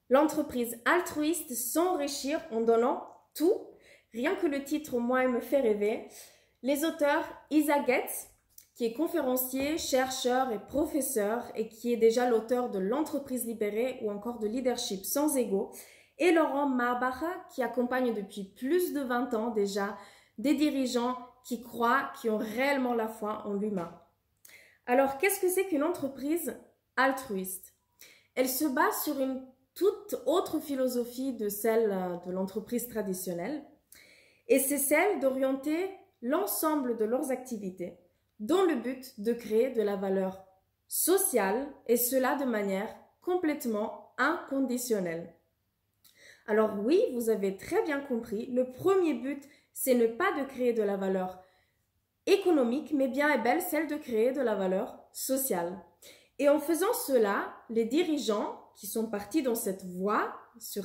L'entreprise altruiste s'enrichir en donnant tout. Rien que le titre, moi, il me fait rêver. Les auteurs Isa Getz, qui est conférencier, chercheur et professeur et qui est déjà l'auteur de L'entreprise libérée ou encore de Leadership sans ego, et Laurent Mabacha, qui accompagne depuis plus de 20 ans déjà des dirigeants qui croient, qui ont réellement la foi en l'humain. Alors, qu'est-ce que c'est qu'une entreprise altruiste? Elle se base sur une toute autre philosophie de celle de l'entreprise traditionnelle, et c'est celle d'orienter l'ensemble de leurs activités dans le but de créer de la valeur sociale, et cela de manière complètement inconditionnelle. Alors oui, vous avez très bien compris, le premier but, c'est ne pas de créer de la valeur économique, mais bien et belle celle de créer de la valeur sociale. Et en faisant cela, les dirigeants qui sont partis dans cette voie,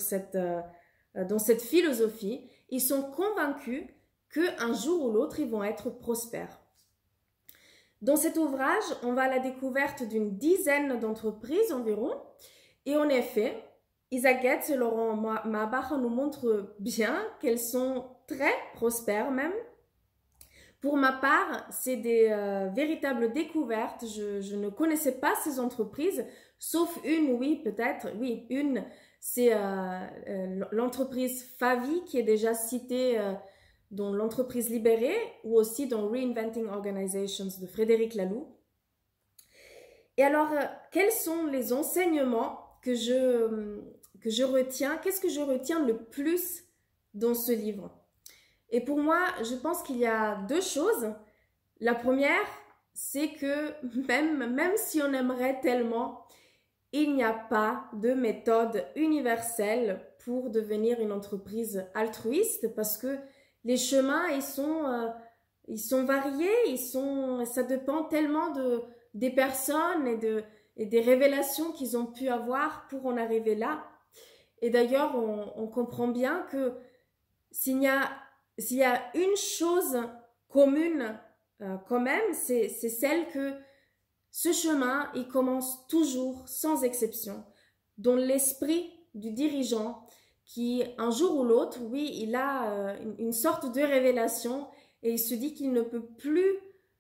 dans cette philosophie, ils sont convaincus qu'un jour ou l'autre, ils vont être prospères. Dans cet ouvrage, on va à la découverte d'une dizaine d'entreprises environ. Et en effet, Isa Getz et Laurent Mabacha nous montrent bien qu'elles sont très prospères même. Pour ma part, c'est des véritables découvertes. Je ne connaissais pas ces entreprises, sauf une, oui, peut-être. Oui, une, c'est l'entreprise Favi qui est déjà citée dans l'entreprise libérée ou aussi dans Reinventing Organizations de Frédéric Laloux. Et alors, quels sont les enseignements que je retiens? Qu'est-ce que je retiens le plus dans ce livre? Et pour moi, je pense qu'il y a deux choses. La première, c'est que même si on aimerait tellement, il n'y a pas de méthode universelle pour devenir une entreprise altruiste parce que les chemins, ils sont variés, ça dépend tellement des personnes et des révélations qu'ils ont pu avoir pour en arriver là. Et d'ailleurs, on comprend bien que s'il y a une chose commune quand même, c'est celle que ce chemin, il commence toujours, sans exception, dans l'esprit du dirigeant qui, un jour ou l'autre, oui, il a une sorte de révélation et il se dit qu'il ne peut plus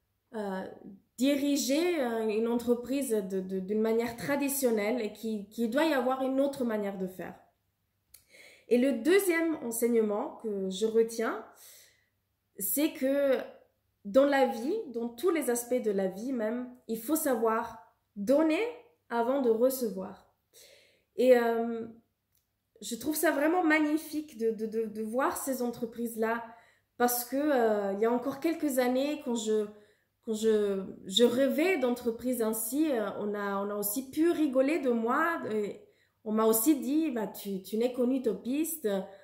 diriger une entreprise d'une manière traditionnelle et qu'il doit y avoir une autre manière de faire. Et le deuxième enseignement que je retiens, c'est que dans la vie, dans tous les aspects de la vie même, il faut savoir donner avant de recevoir. Et je trouve ça vraiment magnifique de voir ces entreprises-là parce que il y a encore quelques années, quand je rêvais d'entreprises ainsi, on a aussi pu rigoler de moi. On m'a aussi dit, bah, tu n'es qu'une utopiste,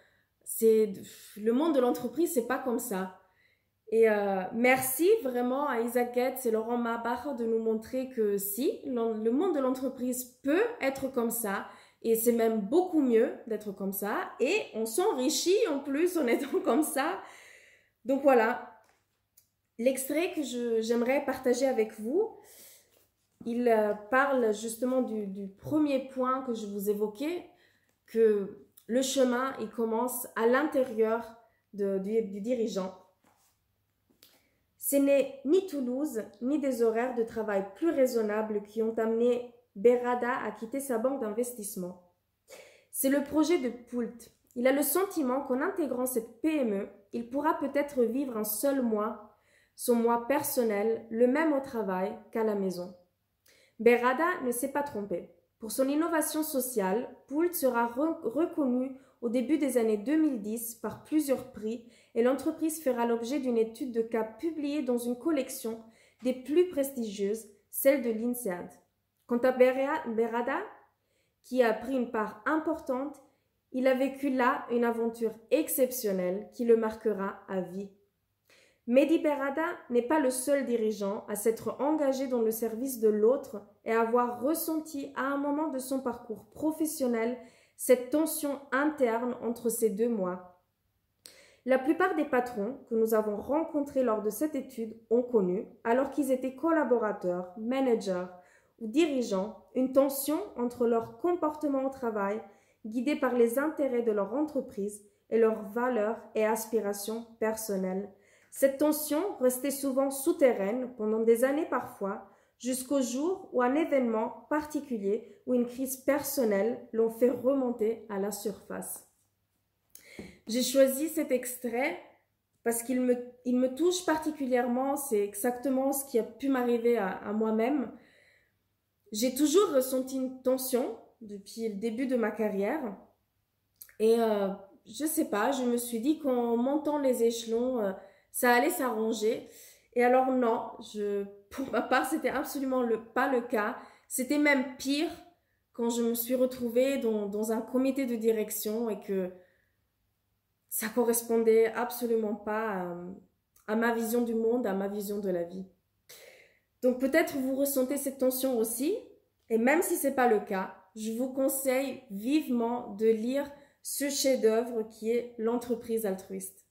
le monde de l'entreprise, c'est pas comme ça. Et merci vraiment à Isa Getz et Laurent Mabacha de nous montrer que si, le monde de l'entreprise peut être comme ça, et c'est même beaucoup mieux d'être comme ça, et on s'enrichit en plus en étant comme ça. Donc voilà, l'extrait que j'aimerais partager avec vous, il parle justement du premier point que je vous évoquais, que le chemin, il commence à l'intérieur du dirigeant. Ce n'est ni Toulouse, ni des horaires de travail plus raisonnables qui ont amené Berada à quitter sa banque d'investissement. C'est le projet de Poult. Il a le sentiment qu'en intégrant cette PME, il pourra peut-être vivre un seul mois, son mois personnel, le même au travail qu'à la maison. Berada ne s'est pas trompé. Pour son innovation sociale, Poult sera reconnu au début des années 2010 par plusieurs prix et l'entreprise fera l'objet d'une étude de cas publiée dans une collection des plus prestigieuses, celle de l'INSEAD. Quant à Berada, qui a pris une part importante, il a vécu là une aventure exceptionnelle qui le marquera à vie. Mehdi Berada n'est pas le seul dirigeant à s'être engagé dans le service de l'autre et à avoir ressenti à un moment de son parcours professionnel cette tension interne entre ces deux mois. La plupart des patrons que nous avons rencontrés lors de cette étude ont connu, alors qu'ils étaient collaborateurs, managers ou dirigeants, une tension entre leur comportement au travail, guidés par les intérêts de leur entreprise et leurs valeurs et aspirations personnelles. Cette tension restait souvent souterraine pendant des années parfois, jusqu'au jour où un événement particulier ou une crise personnelle l'ont fait remonter à la surface. J'ai choisi cet extrait parce qu'il me touche particulièrement, c'est exactement ce qui a pu m'arriver à moi-même. J'ai toujours ressenti une tension depuis le début de ma carrière et je sais pas, je me suis dit qu'en montant les échelons, ça allait s'arranger. Et alors non, pour ma part, c'était absolument pas le cas. C'était même pire quand je me suis retrouvée dans un comité de direction et que ça correspondait absolument pas à ma vision du monde, à ma vision de la vie. Donc peut-être vous ressentez cette tension aussi, et même si ce n'est pas le cas, je vous conseille vivement de lire ce chef-d'œuvre qui est l'entreprise altruiste.